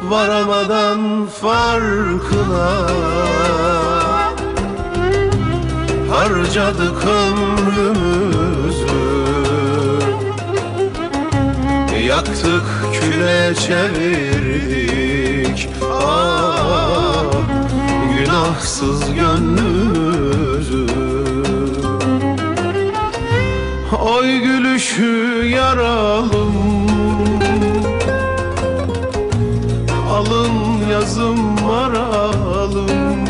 varamadan farkına harcadık ömrümüzü, yaktık küle çevirdik günahsız gönlümüzü. Oy gülüşü yaralım, alın yazım maralım.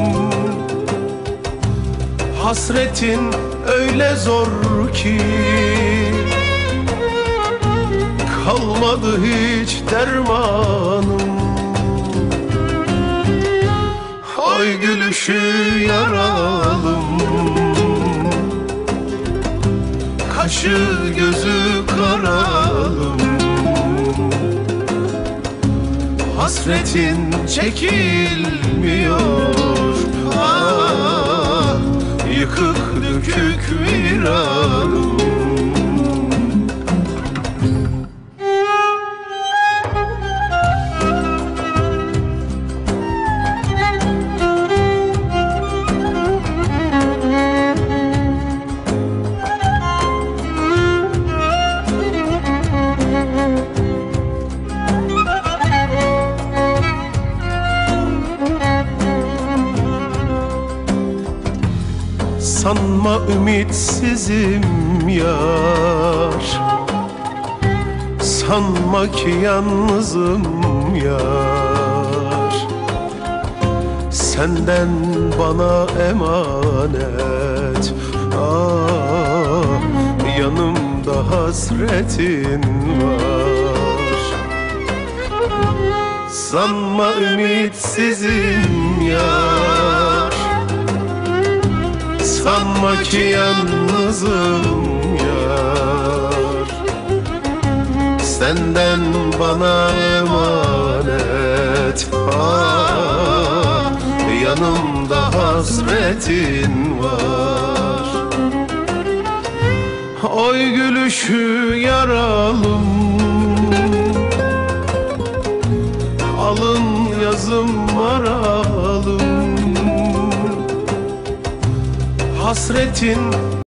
Hasretin öyle zor ki kalmadı hiç dermanım. Oy gülüşü yaralım, kaşı gözü karalım. Hasretin çekilmiyor, yıkık dökük viranım. Sanma ümitsizim yar, sanma ki yalnızım yar. Senden bana emanet, yanımda hasretin var. Sanma ümitsizim yar, sanma ki yalnızım yar. Senden bana emanet, yanımda hasretin var. Oy gülüşü yaralım, alın yazım maralım. Hasretin